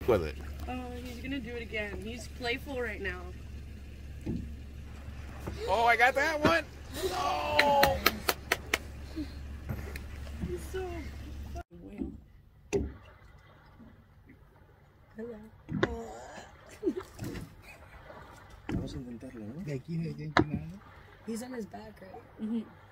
heck with it. Oh, he's gonna do it again. He's playful right now. Oh, I got that one. No. He's so weird. Hello. Vamos a intentarlo, ¿no? De aquí, de aquí, nada. He's on his back, right? Mm-hmm.